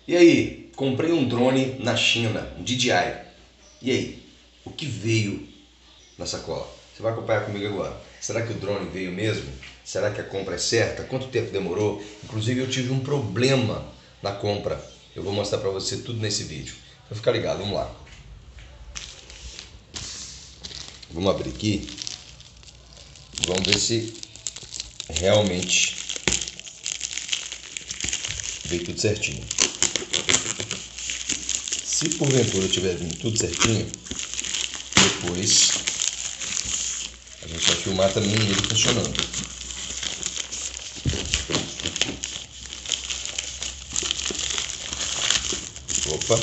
E aí, comprei um drone na China, um DJI. E aí, o que veio na sacola? Você vai acompanhar comigo agora. Será que o drone veio mesmo? Será que a compra é certa? Quanto tempo demorou? Inclusive eu tive um problema na compra. Eu vou mostrar para você tudo nesse vídeo. Então fica ligado, vamos lá. Vamos abrir aqui. Vamos ver se realmente veio tudo certinho. Se porventura tiver vindo tudo certinho, depois a gente vai filmar também ele funcionando. Opa!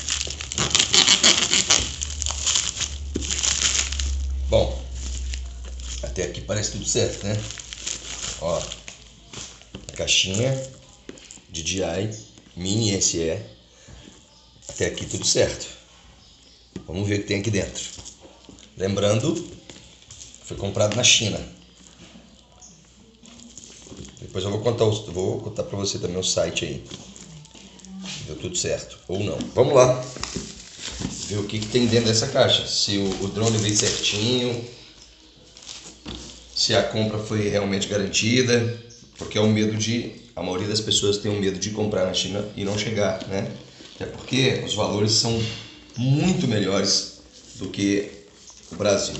Bom, até aqui parece tudo certo, né? Ó, a caixinha DJI Mini SE. Até aqui tudo certo. Vamos ver o que tem aqui dentro. Lembrando, foi comprado na China. Depois eu vou contar para você também o site aí. Deu tudo certo ou não. Vamos lá. Ver o que tem dentro dessa caixa. Se o drone veio certinho. Se a compra foi realmente garantida. Porque é o medo de... A maioria das pessoas tem o medo de comprar na China e não chegar, né? Até porque os valores são muito melhores do que o Brasil.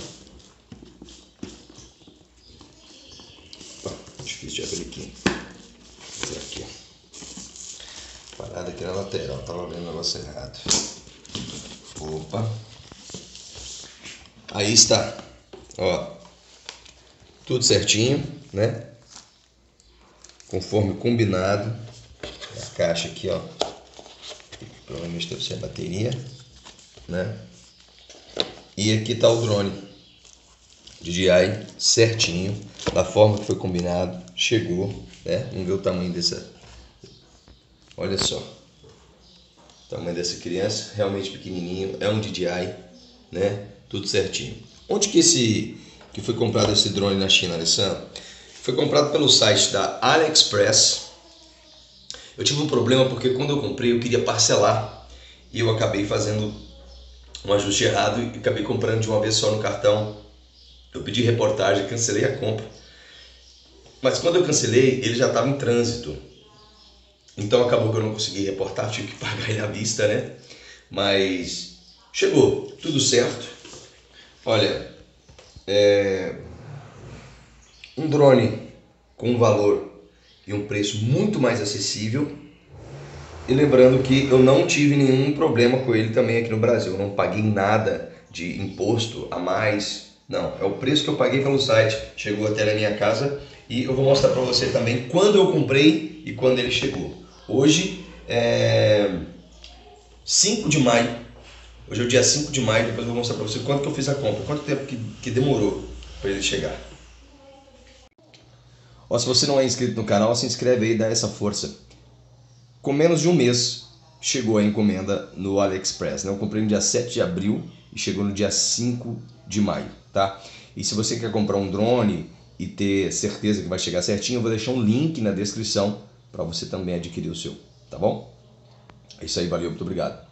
Difícil de abrir aqui. Vou aqui. Parada aqui na lateral, tava vendo o negócio errado. Opa. Aí está. Ó. Tudo certinho, né? Conforme combinado. A caixa aqui, ó. Provavelmente deve ser a bateria, né? E aqui tá o drone DJI certinho, da forma que foi combinado, chegou, né? Vamos ver o tamanho dessa. Olha só, o tamanho dessa criança, realmente pequenininho, é um DJI, né? Tudo certinho. Onde que foi comprado esse drone na China, Alessandro? Foi comprado pelo site da AliExpress. Eu tive um problema porque quando eu comprei eu queria parcelar e eu acabei fazendo um ajuste errado e acabei comprando de uma vez só no cartão. Eu pedi reportagem, cancelei a compra, mas quando eu cancelei ele já estava em trânsito, então acabou que eu não consegui reportar, tive que pagar ele à vista, né? Mas chegou, tudo certo. Olha, um drone com um valor e um preço muito mais acessível. E lembrando que eu não tive nenhum problema com ele também aqui no Brasil. Eu não paguei nada de imposto a mais. Não, é o preço que eu paguei pelo site. Chegou até na minha casa e eu vou mostrar para você também quando eu comprei e quando ele chegou. Hoje é 5 de maio. Hoje é o dia 5 de maio. Depois eu vou mostrar para você quanto que eu fiz a compra. Quanto tempo que demorou para ele chegar. Ó, se você não é inscrito no canal, se inscreve aí e dá essa força. Com menos de um mês chegou a encomenda no AliExpress, né? Eu comprei no dia 7 de abril e chegou no dia 5 de maio, tá? E se você quer comprar um drone e ter certeza que vai chegar certinho, eu vou deixar um link na descrição para você também adquirir o seu, tá bom? É isso aí, valeu, muito obrigado.